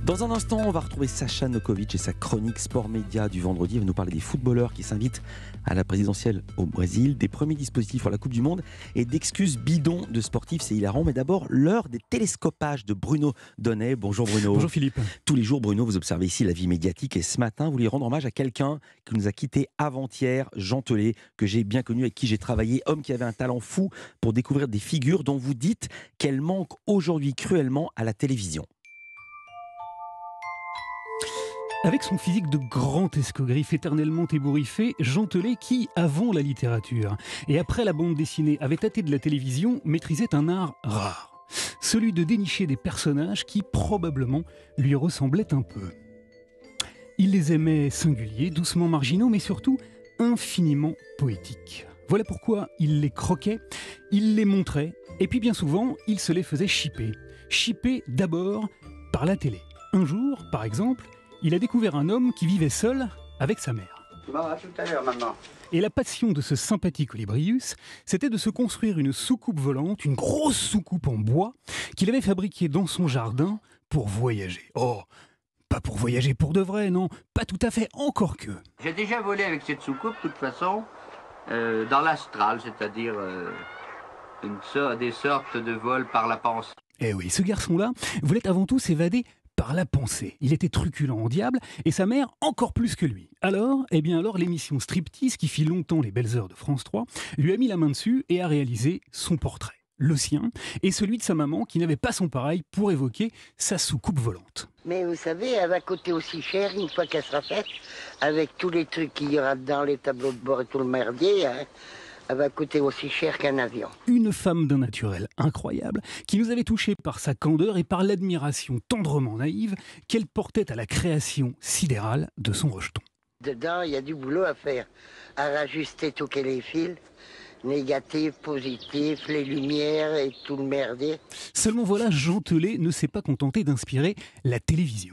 Dans un instant, on va retrouver Sacha Nokovic et sa chronique Sport Média du vendredi. Il va nous parler des footballeurs qui s'invitent à la présidentielle au Brésil, des premiers dispositifs pour la Coupe du Monde et d'excuses bidons de sportifs. C'est hilarant, mais d'abord, l'heure des télescopages de Bruno Donnet. Bonjour Bruno. Bonjour Philippe. Tous les jours, Bruno, vous observez ici la vie médiatique et ce matin, vous voulez rendre hommage à quelqu'un qui nous a quittés avant-hier, Jean Telet, que j'ai bien connu, avec qui j'ai travaillé, homme qui avait un talent fou pour découvrir des figures dont vous dites qu'elles manquent aujourd'hui cruellement à la télévision. Avec son physique de grand escogriffe éternellement ébouriffé, Jean Telet, qui, avant la littérature et après la bande dessinée, avait tâté de la télévision, maîtrisait un art rare. Celui de dénicher des personnages qui, probablement, lui ressemblaient un peu. Il les aimait singuliers, doucement marginaux, mais surtout infiniment poétiques. Voilà pourquoi il les croquait, il les montrait, et puis bien souvent, il se les faisait chipper. Chipper d'abord par la télé. Un jour, par exemple, il a découvert un homme qui vivait seul avec sa mère. Bon, à tout à l'heure, maman. Et la passion de ce sympathique Olybrius, c'était de se construire une soucoupe volante, une grosse soucoupe en bois, qu'il avait fabriquée dans son jardin pour voyager. Oh, pas pour voyager pour de vrai, non, pas tout à fait, encore que. J'ai déjà volé avec cette soucoupe, de toute façon, dans l'astral, c'est-à-dire des sortes de vols par la pensée. Eh oui, ce garçon-là voulait avant tout s'évader par la pensée. Il était truculent en diable, et sa mère encore plus que lui. Alors l'émission Striptease, qui fit longtemps les belles heures de France 3, lui a mis la main dessus et a réalisé son portrait. Le sien, et celui de sa maman, qui n'avait pas son pareil pour évoquer sa soucoupe volante. Mais vous savez, elle va coûter aussi cher une fois qu'elle sera faite, avec tous les trucs qu'il y aura dedans, les tableaux de bord et tout le merdier, hein. Elle va coûter aussi cher qu'un avion. Une femme d'un naturel incroyable, qui nous avait touchés par sa candeur et par l'admiration tendrement naïve qu'elle portait à la création sidérale de son rejeton. Dedans, il y a du boulot à faire, à rajuster tous les fils, négatifs, positifs, les lumières et tout le merdier. Seulement voilà, Jean Telet ne s'est pas contenté d'inspirer la télévision.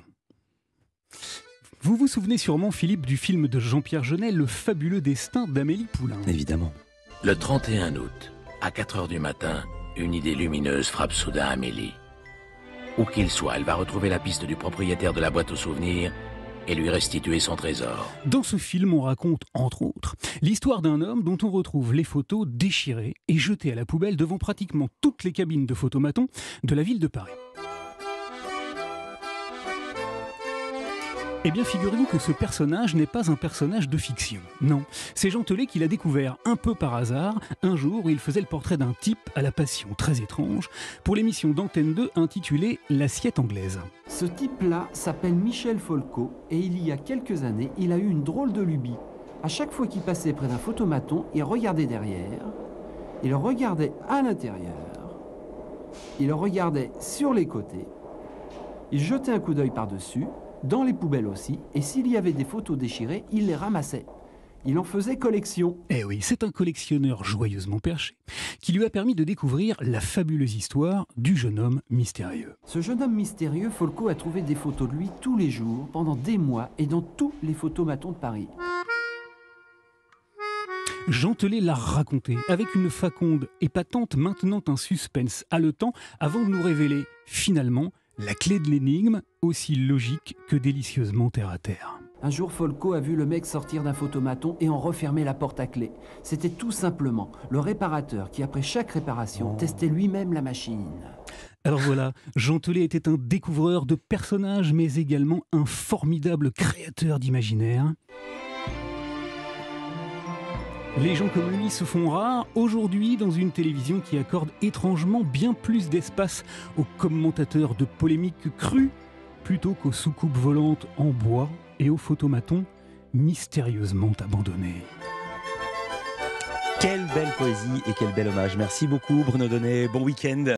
Vous vous souvenez sûrement, Philippe, du film de Jean-Pierre Jeunet, Le fabuleux destin d'Amélie Poulain. Évidemment. Le 31 août, à 4h du matin, une idée lumineuse frappe soudain Amélie. Où qu'il soit, elle va retrouver la piste du propriétaire de la boîte aux souvenirs et lui restituer son trésor. Dans ce film, on raconte, entre autres, l'histoire d'un homme dont on retrouve les photos déchirées et jetées à la poubelle devant pratiquement toutes les cabines de photomatons de la ville de Paris. Eh bien, figurez-vous que ce personnage n'est pas un personnage de fiction. Non, c'est Jean Telet qui l'a découvert un peu par hasard, un jour où il faisait le portrait d'un type à la passion très étrange, pour l'émission d'Antenne 2 intitulée L'assiette anglaise. Ce type-là s'appelle Michel Folco et il y a quelques années, il a eu une drôle de lubie. À chaque fois qu'il passait près d'un photomaton, il regardait derrière, il regardait à l'intérieur, il regardait sur les côtés, il jetait un coup d'œil par-dessus, dans les poubelles aussi, et s'il y avait des photos déchirées, il les ramassait. Il en faisait collection. Eh oui, c'est un collectionneur joyeusement perché qui lui a permis de découvrir la fabuleuse histoire du jeune homme mystérieux. Ce jeune homme mystérieux, Folco a trouvé des photos de lui tous les jours, pendant des mois, et dans tous les photomatons de Paris. Jean Telet l'a raconté, avec une faconde épatante maintenant un suspense haletant, avant de nous révéler, finalement, la clé de l'énigme, aussi logique que délicieusement terre à terre. Un jour, Folco a vu le mec sortir d'un photomaton et en refermer la porte à clé. C'était tout simplement le réparateur qui, après chaque réparation, testait lui-même la machine. Alors voilà, Jean Telet était un découvreur de personnages, mais également un formidable créateur d'imaginaire. Les gens comme lui se font rares aujourd'hui dans une télévision qui accorde étrangement bien plus d'espace aux commentateurs de polémiques crues plutôt qu'aux soucoupes volantes en bois et aux photomatons mystérieusement abandonnés. Quelle belle poésie et quel bel hommage. Merci beaucoup Bruno Donnet, bon week-end.